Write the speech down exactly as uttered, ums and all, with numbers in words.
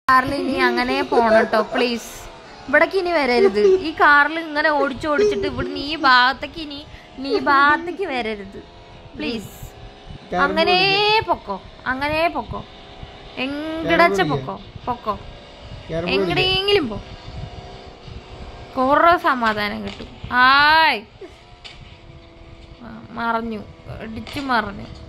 കാറിൽ ഇനി അങ്ങനെ പോണട്ടോ പ്ലീസ്. ഇവിടേക്ക് ഇനി വരരുത്. ഈ കാറിൽ ഇങ്ങനെ ഓടിച്ച് ഓടിച്ചിട്ട് ഇവിടുന്ന് ഈ ഭാഗത്തേക്ക് ഇനി നീ ഭാഗത്തേക്ക് വരരുത് പ്ലീസ്. അങ്ങനെ പൊക്കോ, അങ്ങനെ പൊക്കോ, എങ്കിടച്ച പൊക്കോ പൊക്കോ, എങ്ങടെയെങ്കിലും പോ. കൊറേ സമാധാനം കിട്ടും. ആയ് മറഞ്ഞു, ഇടിച്ചു മറഞ്ഞു.